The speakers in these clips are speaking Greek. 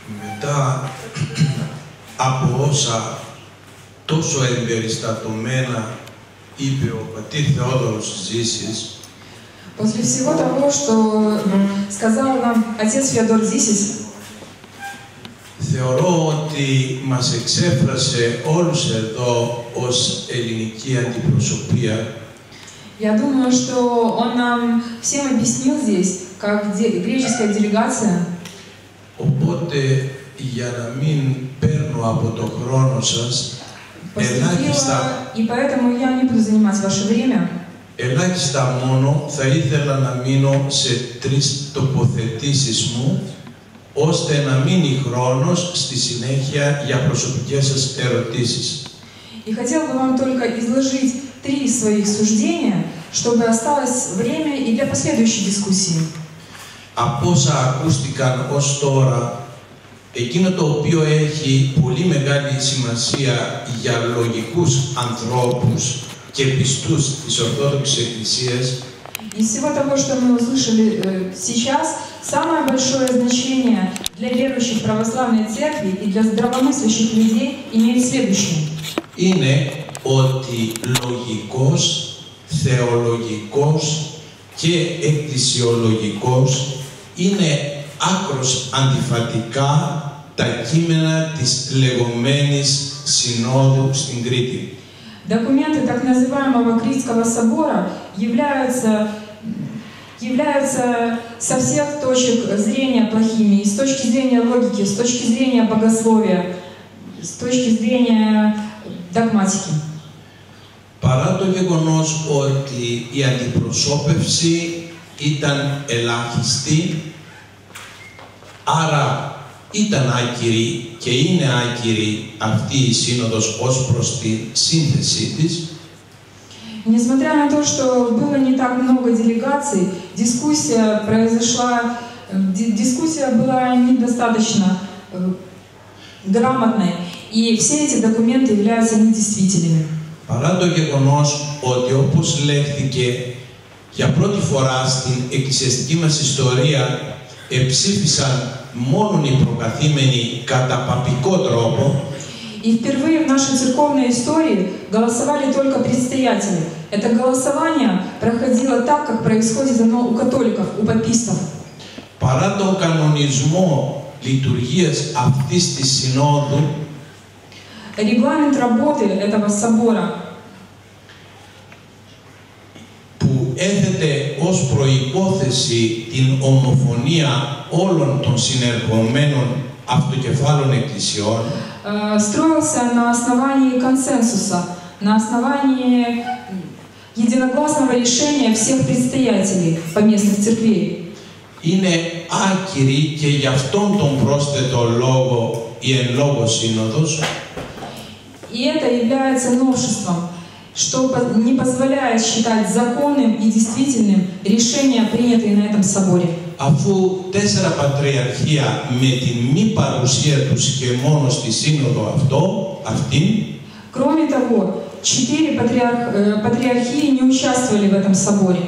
Μετά από όσα τόσο εμπεριστατωμένα είπε ο πατήρ Θεόδωρος Ζήσης, после всего того, что сказал нам отец Феодор Зисис, θεωρώ ότι μας εξέφρασε όλους εδώ ως ελληνική αντιπροσωπεία. Я думаю, что он нам всем объяснил здесь, как греческая делегация. Οπότε, για να μην παίρνω από το χρόνο σας, И поэтому я не буду занимать ваше время. Ελάχιστα μόνο θα ήθελα να μείνω σε 3 τοποθετήσεις μου, ώστε να μείνει χρόνος στη συνέχεια για προσωπικές σας ερωτήσεις. И хотел бы вам только изложить 3 своих суждения, чтобы осталось время и для последующей дискуссии. Από όσα ακούστηκαν ως τώρα, εκείνο το οποίο έχει πολύ μεγάλη σημασία για λογικούς ανθρώπους και πιστούς της Ορθόδοξης Εκκλησίας, Из всего того, что мы услышали сейчас, самое большое значение для верующих православной церкви и для здравомыслящих людей имеет следующее. Είναι ότι λογικός, θεολογικός και εκκλησιολογικός είναι άκρως αντιφατικά τα κείμενα της λεγόμενης Συνόδου στην Κρήτη. Документы так называемого Критского собора являются со всех точек зрения плохими, и с точки зрения логики, с точки зрения богословия, с точки зрения догматики. Παρά το γεγονός ότι η αντιπροσώπευση ήταν ελάχιστη, άρα ήταν άκυρη και είναι άκυρη αυτή η Σύνοδος ως προς τη σύνθεσή της, Несмотря на то, что было не так много делегаций, дискуссия была недостаточно грамотной, и все эти документы являются недействительными. Παρά το γεγονός ότι, όπως λέχθηκε, για πρώτη φορά στην εκκλησιαστική μας ιστορία εψήφισαν μόνον οι προκαθήμενοι κατά παπικό τρόπο, И впервые в нашей церковной истории голосовали только предстоятели. Это голосование проходило так, как происходит оно у католиков, у папистов. Παρά τον κανονισμό λειτουργίας αυτής της Συνόδου, Регламент работы этого собора, που έθετε ως προϋπόθεση την ομοφωνία όλων των συνεργομένων αυτοκεφάλων εκκλησιών, строился на основании консенсуса, на основании единогласного решения всех предстоятелей поместных церквей. είναι άκυρη και γι' αυτόν τον πρόσθετο λόγο η εν λόγω Σύνοδος, И это является новшеством, что не позволяет считать законным и действительным решения, принятые на этом соборе. αφού 4 πατριαρχία με την μη παρουσία τους και μόνο στη Σύνοδο αυτήν, Кроме того, 4 патриархии не участвовали в этом соборе.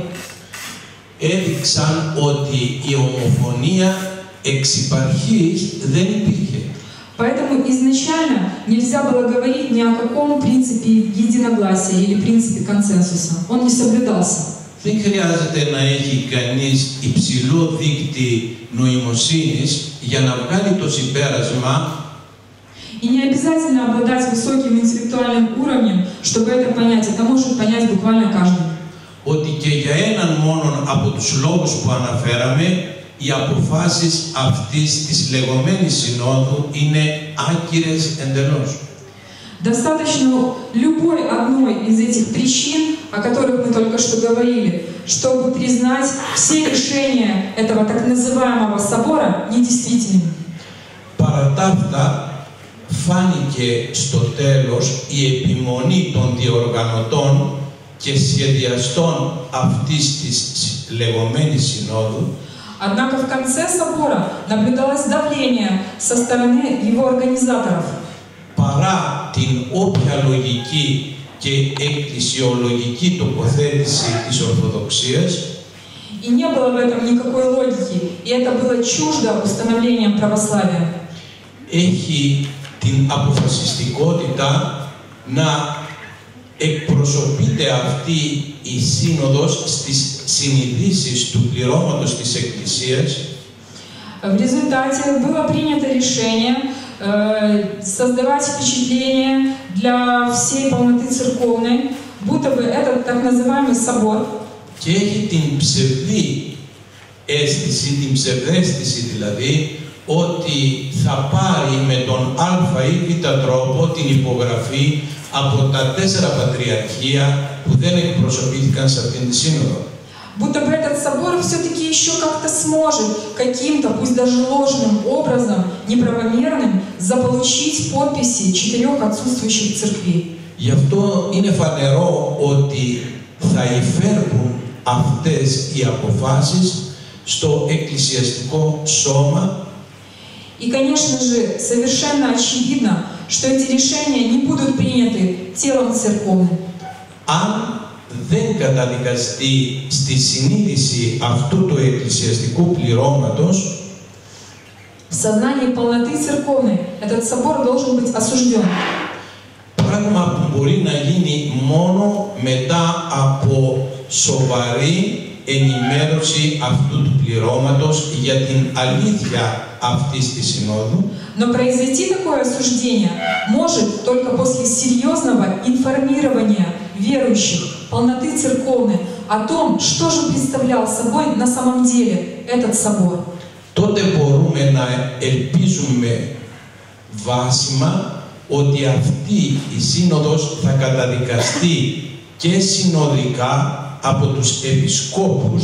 έδειξαν ότι η ομοφωνία εξ υπαρχής δεν υπήρχε. Поэтому изначально нельзя было говорить ни о каком принципе единогласия или принципе консенсуса. Он не соблюдался. Δεν χρειάζεται να έχει κανείς υψηλό δείκτη νοημοσύνης για να βγάλει το συμπέρασμα И не обязательно обладать высоким интеллектуальным уровнем, чтобы это понять. Это может понять буквально каждый. ότι και για έναν μόνον από τους λόγους που αναφέραμε, οι αποφάσεις αυτής της λεγόμενης Συνόδου είναι άκυρες εντελώς. Достаточно любой одной из этих причин, о которых мы только что говорили, чтобы признать все решения этого так называемого собора недействительными. Παρά τα αυτά, φάνηκε στο τέλος η επιμονή των διοργανωτών και σχεδιαστών αυτής της λεγόμενης Συνόδου, Однако в конце собора наблюдалось давление со стороны его организаторов. παρά την όποια λογική και εκκλησιολογική τοποθέτηση της Ορθοδοξίας, И не было в этом никакой логики, и это было чуждо установлением православия. έχει την αποφασιστικότητα να εκπροσωπείται αυτή η σύνοδος στις συνειδήσεις του πληρώματος της Εκκλησίας. В результате было принято решение создавать впечатление для всей полноты церковной, будто бы этот так называемый собор. Και έχει την ψευδή αίσθηση, την ψευδαίσθηση δηλαδή, ότι θα πάρει με τον α ή β τρόπο την υπογραφή από τα 4 πατριαρχία που δεν εκπροσωπήθηκαν σε αυτήν τη σύνοδο. Будто бы этот собор все-таки еще как-то сможет каким-то, пусть даже ложным образом, неправомерным, заполучить подписи 4 отсутствующих церквей. Γι' αυτό είναι φανερό ότι θα υφέρπουν αυτές οι αποφάσεις στο εκκλησιαστικό σώμα. И, конечно же, совершенно очевидно, что эти решения не будут приняты телом церковным. Αν δεν καταδικαστεί στη συνείδηση αυτού του εκκλησιαστικού πληρώματος, в сознании полноты церковной этот собор должен быть осужден. Πράγμα που μπορεί να γίνει μόνο μετά από σοβαρή ενημέρωση αυτού του πληρώματος για την αλήθεια αυτής της συνόδου. Но произойти такое осуждение может только после серьезного информирования верующих, полноты церковной, о том, что же представлял собой на самом деле этот собор. Τότε μπορούμε να ελπίζουμε βάσιμα ότι αυτή η σύνοδος θα καταδικαστεί και συνοδικά από τους επισκόπους.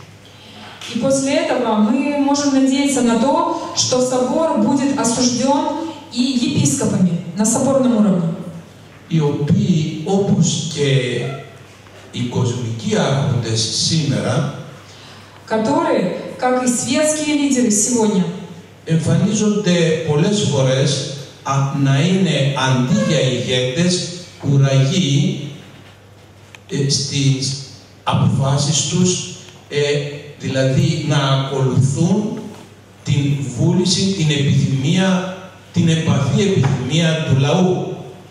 И после этого мы можем надеяться на то, что собор будет осужден и епископами на соборном уровне. Οι οποίοι, όπως και οι κοσμικοί άρχοντες σήμερα, которые, как и светские лидеры сегодня, εμφανίζονται πολλές φορές να είναι αντί για ηγέτες, ουραγοί στις αποφάσεις τους, δηλαδή να ακολουθούν την βούληση, την επιθυμία, την εμπαθή επιθυμία του λαού.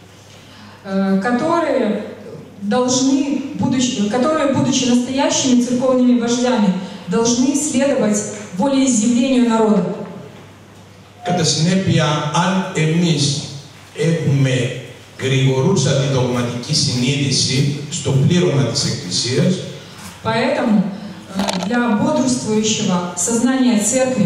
Которые, будучи настоящими церковными вождями, должны следовать волеизъявлению народа. Κατά συνέπεια, αν εμείς έχουμε γρηγορούσα τη δογματική συνείδηση στο πλήρωμα της Εκκλησίας, поэтому для бодрствующего сознания церкви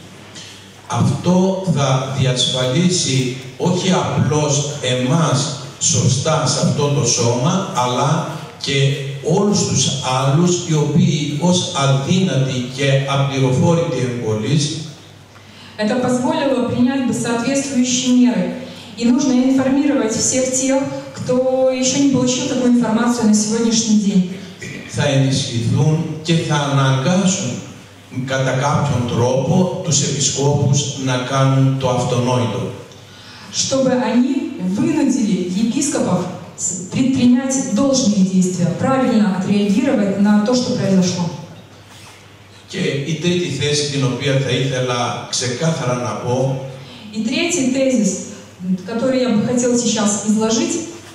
αυτό θα διασφαλίσει όχι απλώς εμάς σωστά σε αυτό το σώμα, αλλά και όλους τους άλλους οι οποίοι ως αδύνατοι και απληροφόρητοι εμπολείς это позволило принять бы соответствующие меры. И нужно информировать всех тех, кто еще не получил такую информацию на сегодняшний день. θα ενισχυθούν και θα αναγκάσουν κατά κάποιον τρόπο τους επισκόπους να κάνουν το αυτονόητο. Чтобы они вынудили епископов предпринять должные действия, правильно отреагировать на то, что произошло. Και η τρίτη θέση την οποία θα ήθελα ξεκάθαρα να πω, И третий тезис, который я бы хотел сейчас изложить,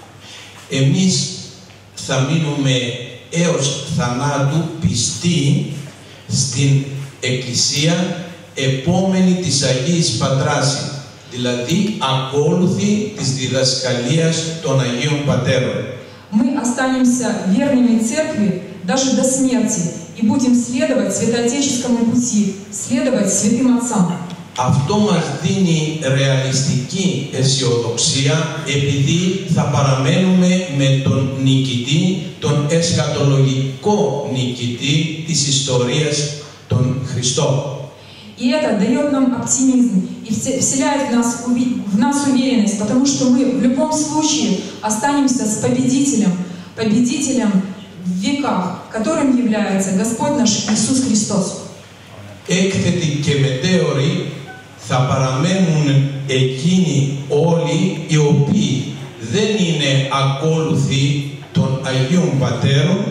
εμείς θα μείνουμε έως θανάτου πιστοί στην Εκκλησία επόμενη της Αγίας Πατράσι, δηλαδή ακόλουθη της διδασκαλίας των Αγίων Πατέρων. Мы останемся верными церкви даже до смерти и будем следовать святоотеческому пути, следовать святым отцам. Αυτό μας δίνει ρεαλιστική αισιοδοξία επειδή θα παραμένουμε με τον νικητή, τον εσχατολογικό νικητή της ιστορίας, τον Χριστό. И это дает нам оптимизм и вселяет в нас уверенность, потому что мы в любом случае останемся с победителем, победителем в веках, которым является Господь наш Иисус Христос. Έκθετοι και μετέωροι θα παραμένουν εκείνοι όλοι οι οποίοι δεν είναι ακόλουθοι των Αγίων Πατέρων,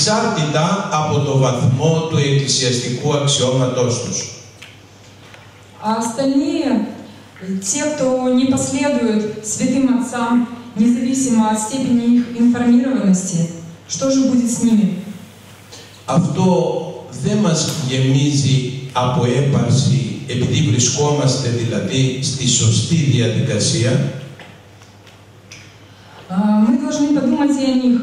ανεξάρτητα από το βαθμό του εκκλησιαστικού αξιώματός τους. А остальные, те, кто не последует святым отцам, независимо от степени их информированности, что же будет с ними? Αυτό δεν μας γεμίζει από έπαρση, επειδή βρισκόμαστε δηλαδή στη σωστή διαδικασία. Мы должны подумать и о них.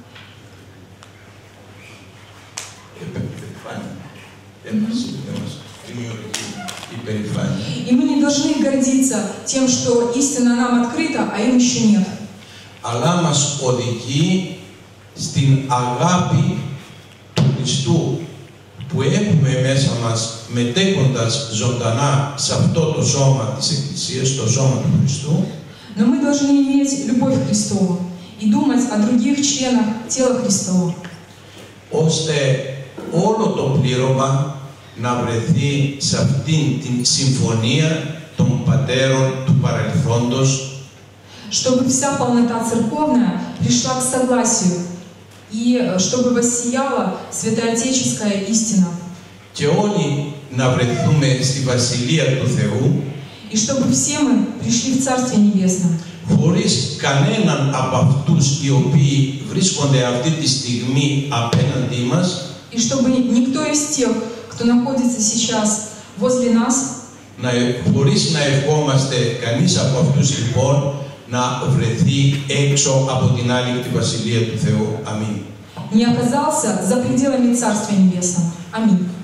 И мы не должны гордиться тем, что истина нам открыта, а им еще нет. Αλλά μας οδηγεί στην αγάπη του Χριστού που έχουμε μέσα μας μετέχοντας ζωντανά σε αυτό το σώμα της Εκκλησίας, το σώμα του Χριστού. Но мы должны иметь любовь к Христову и думать о других членах тела Христова. Ώστε όλο το πλήρωμα να βρεθεί σε αυτήν την συμφωνία των πατέρων του παρελθόντος, чтобы вся полнота церковная пришла к согласию и чтобы воссияла святоотеческая истина. Και όλοι να βρεθούμε στη Βασιλεία του Θεού, и чтобы все мы пришли в Царствие Небесное. Χωρίς κανέναν από αυτούς οι οποίοι βρίσκονται αυτή τη στιγμή απέναντί μας, и чтобы никто из тех, кто находится сейчас возле нас, χωρίς να ευχόμαστε κανείς από αυτούς λοιπόν να βρεθεί έξω από την άλικτη Βασιλεία του Θεού. Αμήν. не оказался за пределами Царствия Небесного. Аминь.